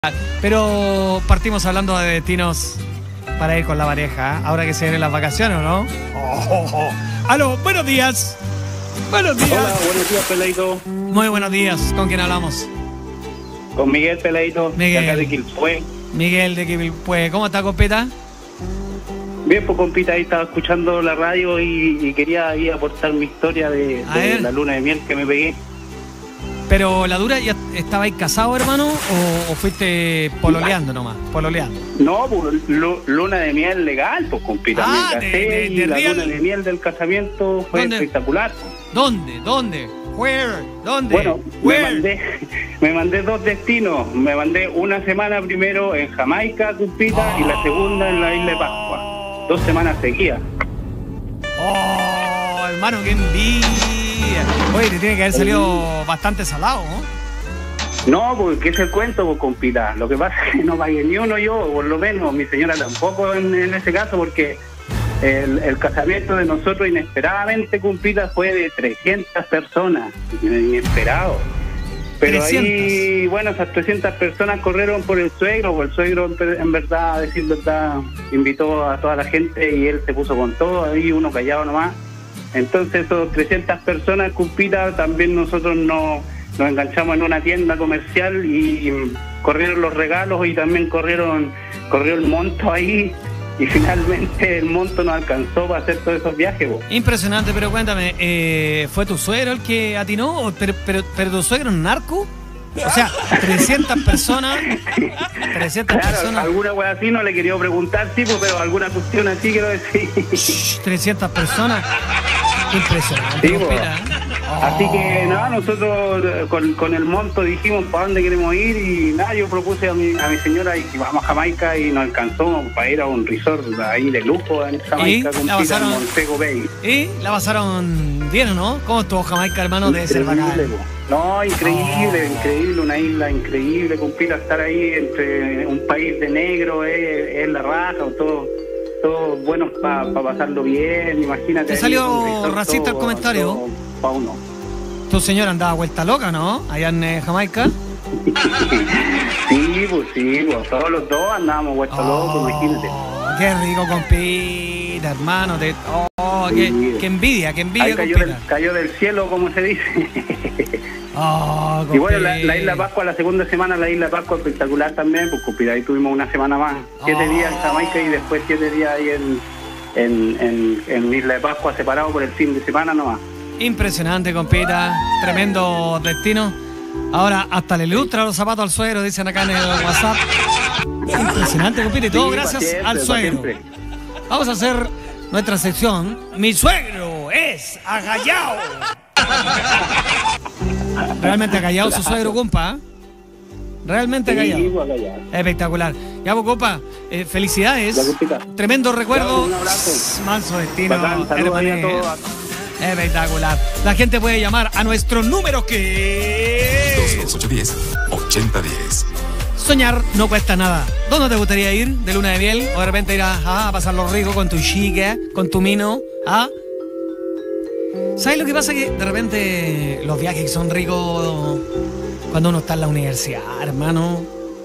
Pero partimos hablando de destinos para ir con la pareja, ¿eh? Ahora que se vienen las vacaciones, ¿o no? Aló, buenos días. Buenos días. Hola, buenos días, Peladito. Muy buenos días. ¿Con quién hablamos? Con Miguel, Peladito, Miguel. de acá de Quilpué. Miguel de Quilpué. ¿Cómo está, compita? Bien, pues compita, ahí estaba escuchando la radio y quería ahí aportar mi historia de la luna de miel que me pegué. Pero la dura, ¿ya estabais casado, hermano? ¿O fuiste pololeando nomás? Pololeando. No, pues luna de miel legal, pues compita. Me casé y la luna de miel del casamiento fue espectacular. ¿Dónde? Where? ¿Dónde? Bueno, me mandé dos destinos. Me mandé una semana primero en Jamaica, compita, y la segunda en la isla de Pascua. 2 semanas seguidas. ¡Oh, hermano, qué envidia! Oye, te tiene que haber salido bastante salado, ¿no? No, porque es el cuento, pues, compita. Lo que pasa es que no pagué ni uno yo, por lo menos. Mi señora tampoco en ese caso, porque el casamiento de nosotros inesperadamente, compita, fue de 300 personas. Inesperado. Pero 300. Ahí, bueno, esas 300 personas corrieron por el suegro, pues el suegro, en verdad, a decir verdad, invitó a toda la gente y él se puso con todo, ahí uno callado nomás. Entonces, esos 300 personas, compita, también nosotros nos enganchamos en una tienda comercial y corrieron los regalos y también corrió el monto ahí. Y finalmente el monto no alcanzó para hacer todos esos viajes. Vos. Impresionante, pero cuéntame, ¿fue tu suegro el que atinó? ¿Pero tu suegro es narco? O sea, 300 personas. 300 claro, personas. Alguna wea así no le quería preguntar, tipo, pero alguna cuestión así quiero decir. 300 personas. Impresionante. Sí, así que nada, nosotros con el monto dijimos para dónde queremos ir y nada, yo propuse a mi señora y vamos a Jamaica y nos alcanzó para ir a un resort ahí de lujo en Jamaica con Montego Bay. ¿Y la pasaron bien o no? ¿Cómo estuvo Jamaica, hermano? Debe ser bacán. No, increíble, una isla increíble, compita, estar ahí entre un país de negro, es la raja, todo bueno para pasarlo bien, imagínate. ¿Te salió racista el comentario? Pa' uno. Tu señora andaba vuelta loca, ¿no? Allá en Jamaica. Sí, pues, todos los dos andábamos vuelta locos, imagínate. Qué rico, compita, hermano. Qué envidia, ahí cayó del cielo, como se dice. Y bueno, la isla Pascua, la segunda semana, la isla Pascua espectacular también, pues compita, ahí tuvimos una semana más, 7 días en Jamaica y después 7 días ahí en Isla de Pascua, separado por el fin de semana nomás. Impresionante, compita, tremendo destino. Ahora hasta le ilustra los zapatos al suegro, dicen acá en el WhatsApp. Impresionante, compita, y todo sí, gracias siempre, al suegro. Vamos a hacer nuestra sección. Mi suegro es agallao. Realmente agallado su suegro, compa. Realmente agallado. Sí, espectacular. Ya, vos, compa, felicidades. Tremendo recuerdo. Un abrazo. Manso destino. Hermano. Espectacular. La gente puede llamar a nuestro número que es 22-810-8010. Soñar no cuesta nada. ¿Dónde te gustaría ir de luna de miel? O de repente ir a pasarlo rico con tu chica, con tu mino. ¿Sabes lo que pasa? Que de repente los viajes son ricos cuando uno está en la universidad, hermano.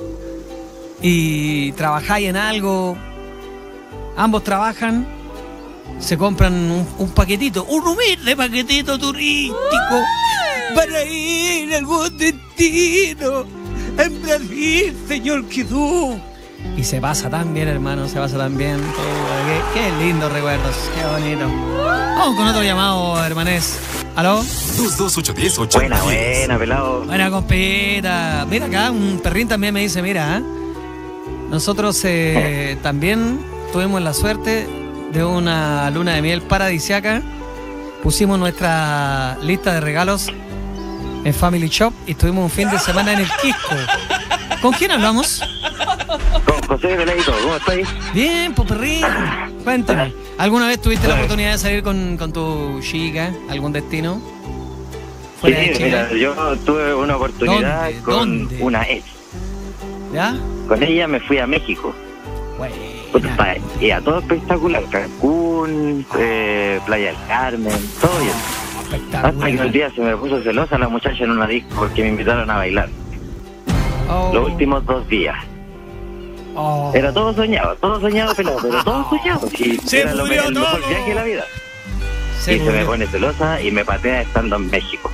Y trabajáis en algo. Ambos trabajan. Se compran un paquetito, un humilde paquetito turístico para ir a algún destino en Brasil, señor Kidú. Y se pasa tan bien, hermano, se pasa tan bien. Qué lindos recuerdos, qué bonito. Vamos con otro llamado, hermanés. ¿Aló? 22-810-8010. Buena, pelado. Buena, compita. Mira acá, un perrín también me dice, mira, nosotros también tuvimos la suerte de una luna de miel paradisiaca. Pusimos nuestra lista de regalos en Family Shop y estuvimos un fin de semana en el Quisco. ¿Con quién hablamos? Con José Veladito, ¿cómo estás? Bien, Poperrín. Cuéntame, ¿alguna vez tuviste la oportunidad de salir con tu chica? ¿Algún destino? Sí, mira, yo tuve una oportunidad con una ex. ¿Ya? Con ella me fui a México. Bueno. Y a todo espectacular, Cancún, Playa del Carmen, todo bien. Hasta que un día se me puso celosa la muchacha en una disco porque me invitaron a bailar. Oh. los últimos 2 días. Oh. Era todo soñado, pelado, pero todo soñado. Sí, Se era murió el mejor todo. viaje de la vida. Se Y se me murió. pone celosa y me patea estando en México.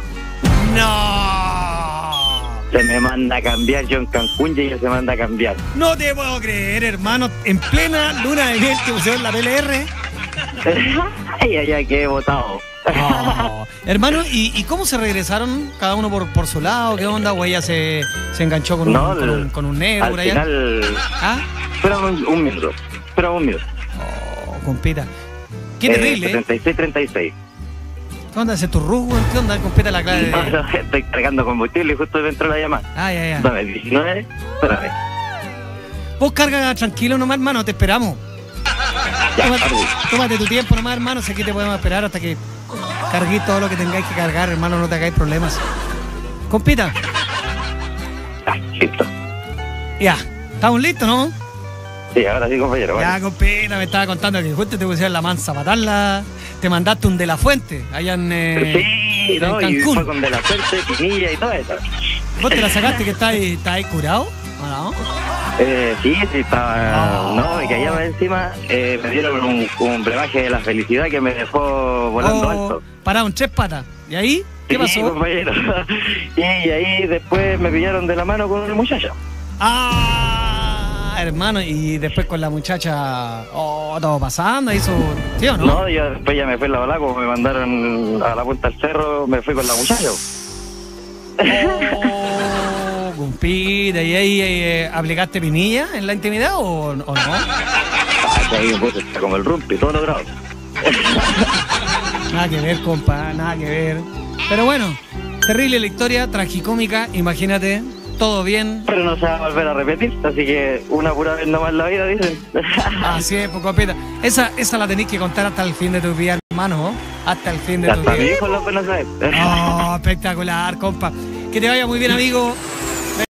No. Se me manda a cambiar, yo en Cancún y ella se manda a cambiar. No te puedo creer, hermano. En plena luna de miel te pusieron la PLR. Ay, ay, ay, que he votado. Oh. Hermano, ¿y cómo se regresaron? ¿Cada uno por su lado? ¿Qué onda? ¿O ella se enganchó con un negro al por allá? final, ¿Ah? fueron un minuto. Oh, compita. Qué terrible, ¿eh? 36. ¿Qué onda? ¿Ese tu rusgo? ¿Qué onda? Compita la clave de... No, estoy cargando combustible y justo dentro de la llamada. Ay. Dame 19, espérame. Vos carga tranquilo nomás, hermano, te esperamos. Ya, Tómate tu tiempo nomás, hermano. Sé que te podemos esperar hasta que carguéis todo lo que tengáis que cargar, hermano. No te hagáis problemas. Compita. Listo. Ya. ¿Estamos listos, no? Sí, ahora sí, compañero. Ya, Vale. compita, me estaba contando que justo te pusieron la mansa patarla. Te mandaste un de la fuente allá en, Sí, en no, y Cancún. fue con de la suerte, pinilla y todo eso. ¿Vos te la sacaste que está ahí curado? ¿O no? Sí, estaba. No, y que allá más encima me dieron un brebaje de la felicidad que me dejó volando alto. Parado en 3 patas. ¿Y ahí? ¿Qué Sí, pasó? compañero. Y ahí después me pillaron de la mano con una muchacha. Ah, hermano, y después con la muchacha, todo pasando, hizo, ¿sí o no? No, yo después ya me fui a la Balaco, me mandaron a la punta del cerro, me fui con la muchacha. Oh, compita, ¿y ahí aplicaste pinilla en la intimidad o no? Que ahí me puse como el rumpi, todo logrado. Nada que ver, compa, nada que ver. Pero bueno, terrible la historia, tragicómica, imagínate, todo bien. Pero no se va a volver a repetir, así que una pura vez nomás en la vida, dicen. Así es, pues, compita. Esa la tenéis que contar hasta el fin de tu vida, hermano, ¿no? Hasta el fin de tu Hasta mi vida. hijo lo apenas sabe. Oh, espectacular, compa. Que te vaya muy bien, amigo.